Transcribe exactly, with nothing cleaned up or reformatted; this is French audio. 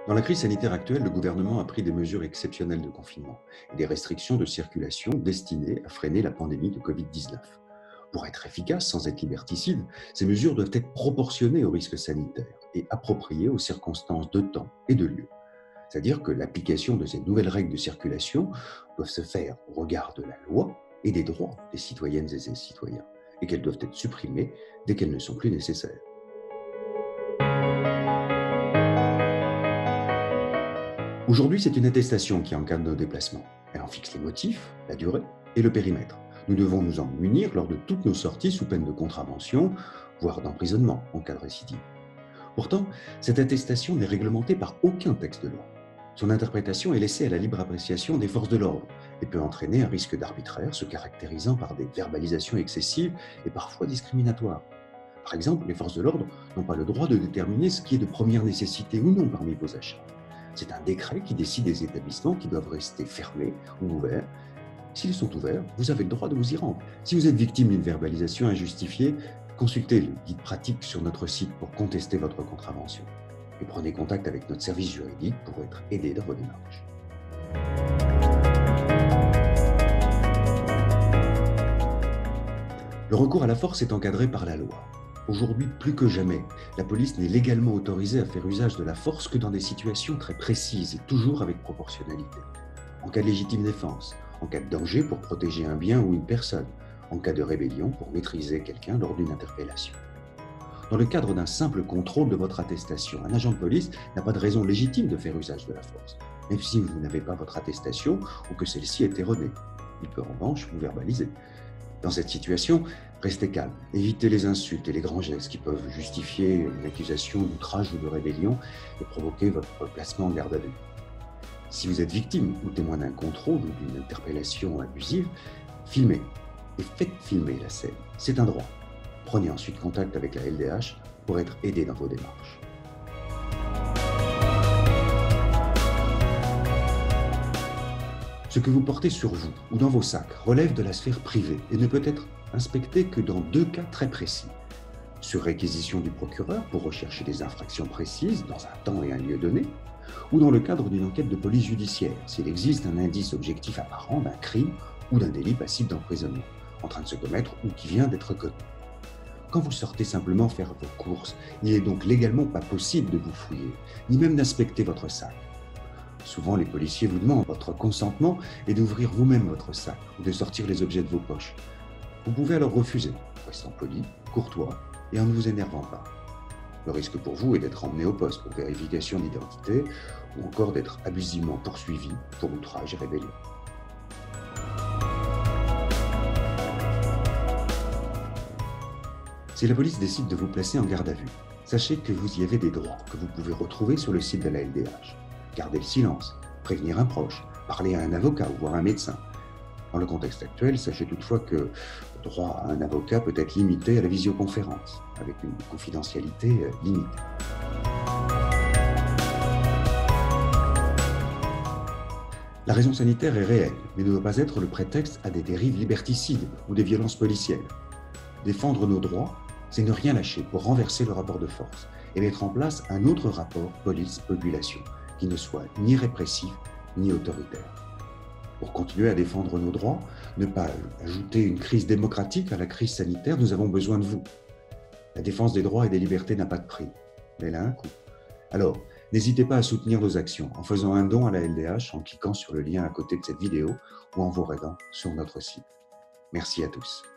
Dans la crise sanitaire actuelle, le gouvernement a pris des mesures exceptionnelles de confinement et des restrictions de circulation destinées à freiner la pandémie de covid dix-neuf. Pour être efficaces sans être liberticides, ces mesures doivent être proportionnées aux risques sanitaires et appropriées aux circonstances de temps et de lieu. C'est-à-dire que l'application de ces nouvelles règles de circulation doivent se faire au regard de la loi et des droits des citoyennes et des citoyens, et qu'elles doivent être supprimées dès qu'elles ne sont plus nécessaires. Aujourd'hui, c'est une attestation qui encadre nos déplacements. Elle en fixe les motifs, la durée et le périmètre. Nous devons nous en munir lors de toutes nos sorties sous peine de contravention, voire d'emprisonnement en cas de récidive. Pourtant, cette attestation n'est réglementée par aucun texte de loi. Son interprétation est laissée à la libre appréciation des forces de l'ordre et peut entraîner un risque d'arbitraire se caractérisant par des verbalisations excessives et parfois discriminatoires. Par exemple, les forces de l'ordre n'ont pas le droit de déterminer ce qui est de première nécessité ou non parmi vos achats. C'est un décret qui décide des établissements qui doivent rester fermés ou ouverts. S'ils sont ouverts, vous avez le droit de vous y rendre. Si vous êtes victime d'une verbalisation injustifiée, consultez le guide pratique sur notre site pour contester votre contravention. Et prenez contact avec notre service juridique pour être aidé dans vos démarches. Le recours à la force est encadré par la loi. Aujourd'hui, plus que jamais, la police n'est légalement autorisée à faire usage de la force que dans des situations très précises et toujours avec proportionnalité. En cas de légitime défense, en cas de danger pour protéger un bien ou une personne, en cas de rébellion pour maîtriser quelqu'un lors d'une interpellation. Dans le cadre d'un simple contrôle de votre attestation, un agent de police n'a pas de raison légitime de faire usage de la force, même si vous n'avez pas votre attestation ou que celle-ci est erronée. Il peut en revanche vous verbaliser. Dans cette situation, restez calme, évitez les insultes et les grands gestes qui peuvent justifier une accusation d'outrage ou de rébellion et provoquer votre placement en garde à vue. Si vous êtes victime ou témoin d'un contrôle ou d'une interpellation abusive, filmez et faites filmer la scène. C'est un droit. Prenez ensuite contact avec la L D H pour être aidé dans vos démarches. Ce que vous portez sur vous ou dans vos sacs relève de la sphère privée et ne peut être inspecté que dans deux cas très précis. Sur réquisition du procureur pour rechercher des infractions précises dans un temps et un lieu donné, ou dans le cadre d'une enquête de police judiciaire, s'il existe un indice objectif apparent d'un crime ou d'un délit passible d'emprisonnement, en train de se commettre ou qui vient d'être commis. Quand vous sortez simplement faire vos courses, il n'est donc légalement pas possible de vous fouiller, ni même d'inspecter votre sac. Souvent, les policiers vous demandent votre consentement et d'ouvrir vous-même votre sac ou de sortir les objets de vos poches. Vous pouvez alors refuser, restant poli, courtois et en ne vous énervant pas. Le risque pour vous est d'être emmené au poste pour vérification d'identité ou encore d'être abusivement poursuivi pour outrage et rébellion. Si la police décide de vous placer en garde à vue, sachez que vous y avez des droits que vous pouvez retrouver sur le site de la L D H. Garder le silence, prévenir un proche, parler à un avocat ou voir un médecin. Dans le contexte actuel, sachez toutefois que le droit à un avocat peut être limité à la visioconférence, avec une confidentialité limitée. La raison sanitaire est réelle, mais ne doit pas être le prétexte à des dérives liberticides ou des violences policières. Défendre nos droits, c'est ne rien lâcher pour renverser le rapport de force et mettre en place un autre rapport police-population, qui ne soit ni répressif ni autoritaire. Pour continuer à défendre nos droits, ne pas ajouter une crise démocratique à la crise sanitaire, nous avons besoin de vous. La défense des droits et des libertés n'a pas de prix, mais elle a un coût. Alors, n'hésitez pas à soutenir nos actions en faisant un don à la L D H, en cliquant sur le lien à côté de cette vidéo ou en vous rendant sur notre site. Merci à tous.